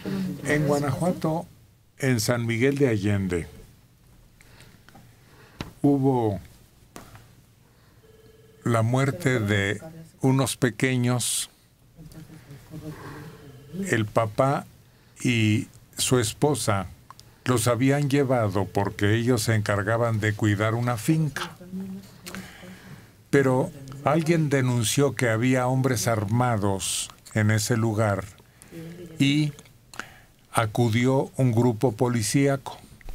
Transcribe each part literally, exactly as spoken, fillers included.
En Guanajuato, en San Miguel de Allende, hubo la muerte de unos pequeños. El papá y su esposa los habían llevado porque ellos se encargaban de cuidar una finca. Pero alguien denunció que había hombres armados en ese lugar y acudió un grupo policíaco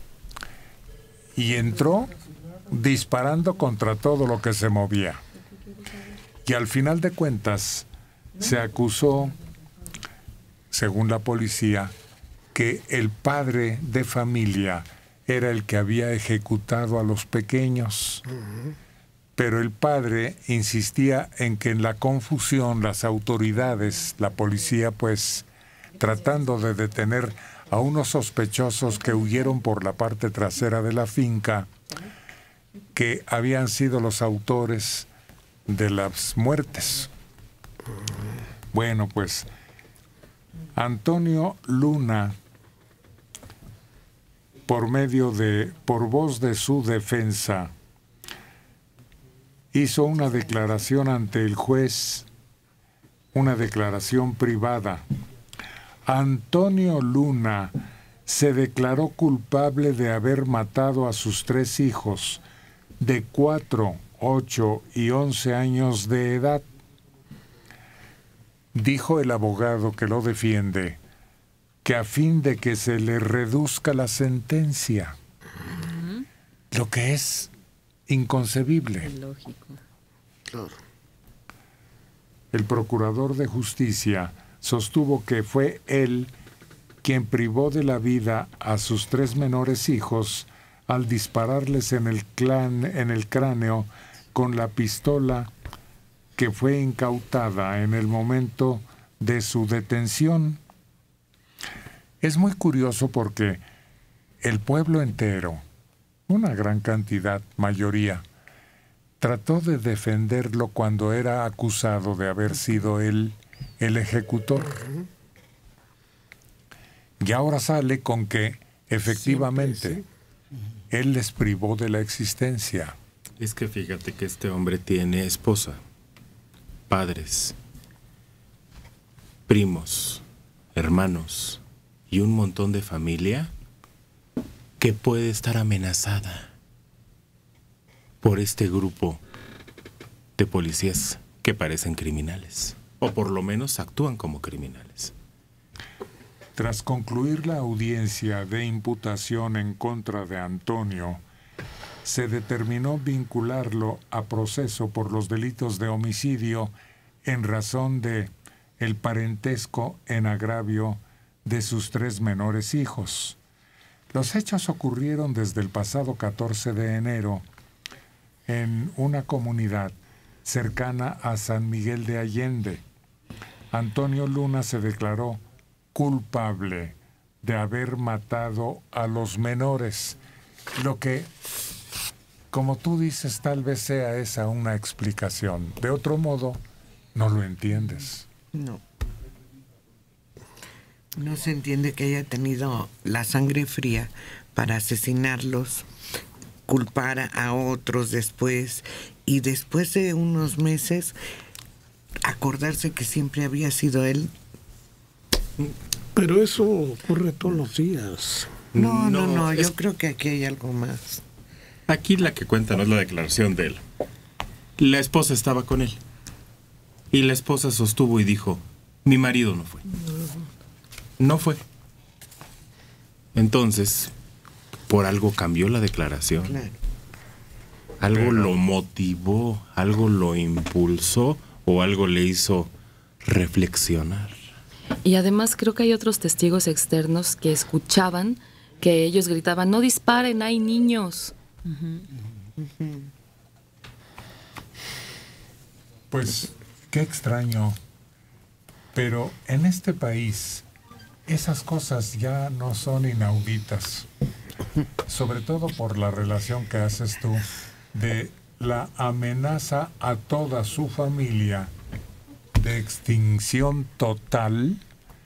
y entró disparando contra todo lo que se movía. Y al final de cuentas se acusó, según la policía, que el padre de familia era el que había ejecutado a los pequeños. Pero el padre insistía en que en la confusión las autoridades, la policía, pues, tratando de detener a unos sospechosos que huyeron por la parte trasera de la finca, que habían sido los autores de las muertes. Bueno, pues, Antonio Luna, por medio de, por voz de su defensa, hizo una declaración ante el juez, una declaración privada. Antonio Luna se declaró culpable de haber matado a sus tres hijos de cuatro, ocho y once años de edad. Dijo el abogado que lo defiende que a fin de que se le reduzca la sentencia, uh-huh. Lo que es inconcebible. Es lógico. Claro. El procurador de justicia sostuvo que fue él quien privó de la vida a sus tres menores hijos al dispararles en el, clan, en el cráneo con la pistola que fue incautada en el momento de su detención. Es muy curioso porque el pueblo entero, una gran cantidad, mayoría, trató de defenderlo cuando era acusado de haber sido él el ejecutor. Y ahora sale con que, efectivamente, sí, sí. Él les privó de la existencia. Es que fíjate que este hombre tiene esposa, padres, primos, hermanos y un montón de familia que puede estar amenazada por este grupo de policías que parecen criminales, o por lo menos actúan como criminales. Tras concluir la audiencia de imputación en contra de Antonio, se determinó vincularlo a proceso por los delitos de homicidio en razón de el parentesco en agravio de sus tres menores hijos. Los hechos ocurrieron desde el pasado catorce de enero en una comunidad cercana a San Miguel de Allende. Antonio Luna se declaró culpable de haber matado a los menores, lo que, como tú dices, tal vez sea esa una explicación. De otro modo, no lo entiendes. No. No se entiende que haya tenido la sangre fría para asesinarlos, culpar a otros después y después de unos meses acordarse que siempre había sido él. Pero eso ocurre todos los días. No, no, no, no es... yo creo que aquí hay algo más. Aquí la que cuenta no es la declaración de él. La esposa estaba con él. Y la esposa sostuvo y dijo, mi marido no fue. No fue. Entonces, por algo cambió la declaración. Claro. Algo Pero... lo motivó, algo lo impulsó o algo le hizo reflexionar. Y además creo que hay otros testigos externos que escuchaban que ellos gritaban, no disparen, hay niños. Uh-huh. Uh-huh. Pues, qué extraño. Pero en este país, esas cosas ya no son inauditas. Sobre todo por la relación que haces tú de la amenaza a toda su familia de extinción total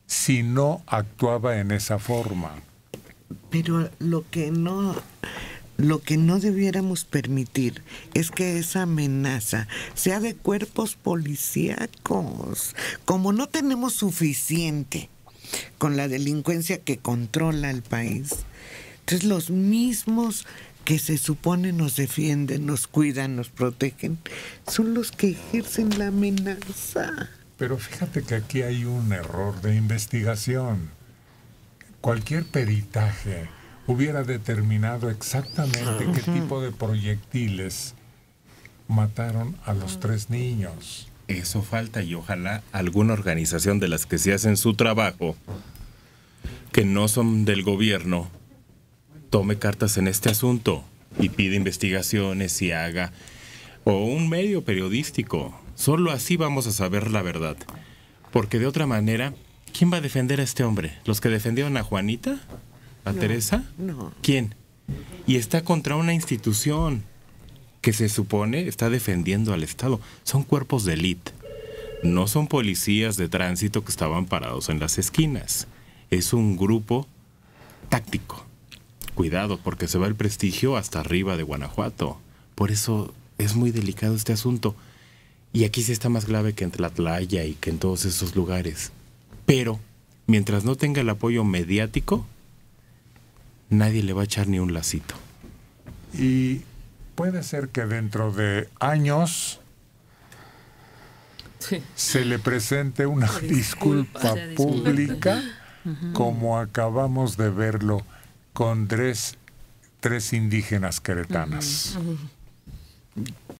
si no actuaba en esa forma. Pero lo que no, lo que no debiéramos permitir es que esa amenaza sea de cuerpos policíacos. Como no tenemos suficiente con la delincuencia que controla el país, entonces los mismos que se supone nos defienden, nos cuidan, nos protegen, son los que ejercen la amenaza. Pero fíjate que aquí hay un error de investigación. Cualquier peritaje hubiera determinado exactamente qué tipo de proyectiles mataron a los tres niños. Eso falta, y ojalá alguna organización de las que se hacen su trabajo, que no son del gobierno, tome cartas en este asunto y pide investigaciones y haga, o un medio periodístico. Solo así vamos a saber la verdad. Porque de otra manera, ¿quién va a defender a este hombre? ¿Los que defendieron a Juanita? ¿A No, Teresa? no. ¿Quién? Y está contra una institución que se supone está defendiendo al Estado. Son cuerpos de élite. No son policías de tránsito que estaban parados en las esquinas. Es un grupo táctico. Cuidado, porque se va el prestigio hasta arriba de Guanajuato. Por eso es muy delicado este asunto. Y aquí sí está más grave que en Tlatlaya y que en todos esos lugares. Pero, mientras no tenga el apoyo mediático, nadie le va a echar ni un lacito. Y puede ser que dentro de años Sí. se le presente una disculpa, disculpa, se disculpa. pública, como acabamos de verlo con tres, tres indígenas queretanas.